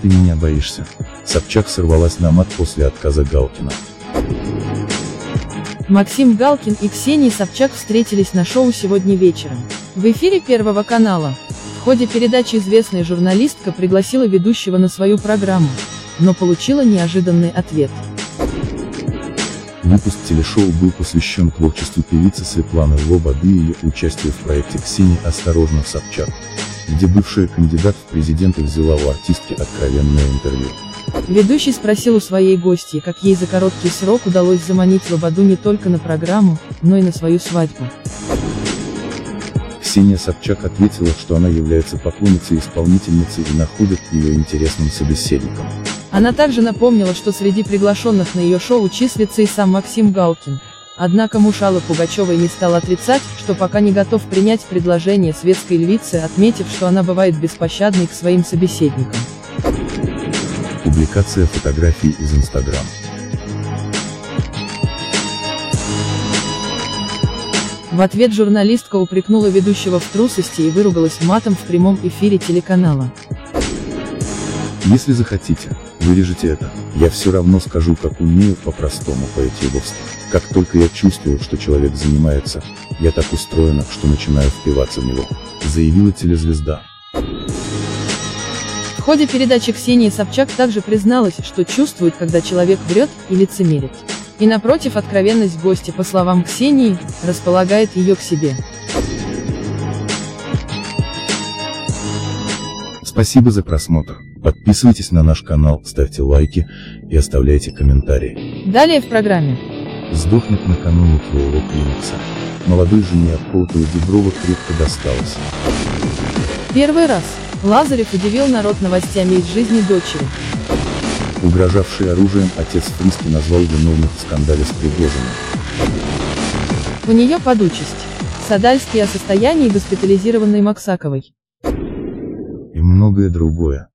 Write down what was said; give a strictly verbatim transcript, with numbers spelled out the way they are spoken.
ты меня боишься. Собчак сорвалась на мат после отказа Галкина. Максим Галкин и Ксения Собчак встретились на шоу сегодня вечером. В эфире Первого канала. В ходе передачи известная журналистка пригласила ведущего на свою программу, но получила неожиданный ответ. Выпуск телешоу был посвящен творчеству певицы Светланы Лободы и ее участию в проекте Ксении «Осторожно, Собчак», где бывшая кандидат в президенты взяла у артистки откровенное интервью. Ведущий спросил у своей гостьи, как ей за короткий срок удалось заманить Лободу не только на программу, но и на свою свадьбу. Ксения Собчак ответила, что она является поклонницей-исполнительницей и находит ее интересным собеседником. Она также напомнила, что среди приглашенных на ее шоу числится и сам Максим Галкин. Однако муж Аллы Пугачевой не стал отрицать, что пока не готов принять предложение светской львицы, отметив, что она бывает беспощадной к своим собеседникам. Публикация фотографий из Инстаграм. В ответ журналистка упрекнула ведущего в трусости и выругалась матом в прямом эфире телеканала. Если захотите, вырежете это, я все равно скажу, как умею, по-простому, по-этьебовски. Как только я чувствую, что человек занимается, я так устроена, что начинаю впиваться в него, заявила телезвезда. В ходе передачи Ксения Собчак также призналась, что чувствует, когда человек врет и лицемерит. И напротив, откровенность гостя, по словам Ксении, располагает ее к себе. Спасибо за просмотр. Подписывайтесь на наш канал, ставьте лайки и оставляйте комментарии. Далее в программе. Сдохнет накануне твоего климакса. Молодой жене от Колотова Деброва крепко досталось. Первый раз Лазарев удивил народ новостями из жизни дочери. Угрожавший оружием отец Фриски назвал виновных в скандале с Пригожиным. У нее подучесть. Садальский о состоянии госпитализированной Максаковой. И многое другое.